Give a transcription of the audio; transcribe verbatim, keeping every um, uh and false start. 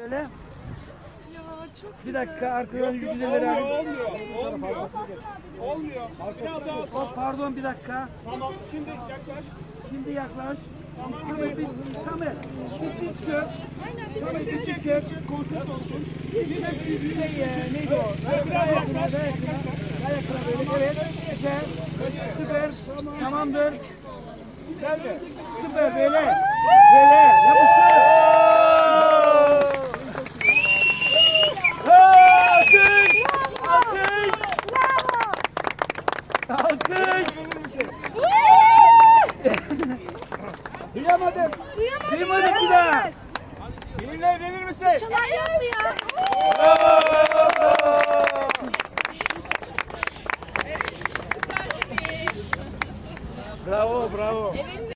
Şöyle. Ya çok Bir dakika arkadan yüz güzelleri Olmuyor, al. olmuyor. Olmuyor. Olmuyor. Biraz daha sağ. Oh, pardon bir dakika. Tamam. Şimdi yaklaş. Şimdi yaklaş. Tamam. Samet, bir, Samet. Bir diz çök. Samet bir diz çök. Konsert olsun. Şey, e, neydi o? Daha yakına, daha yakına. Daha yakına böyle. Evet. Güzel. Süper. Tamamdır. Süper böyle. Böyle. Yapıştır. Alkış! Alkış! Alkış! Duyamadım. Duymadık bir daha. Benimle verir misin? çalan yok mu ya? Bravo, bravo.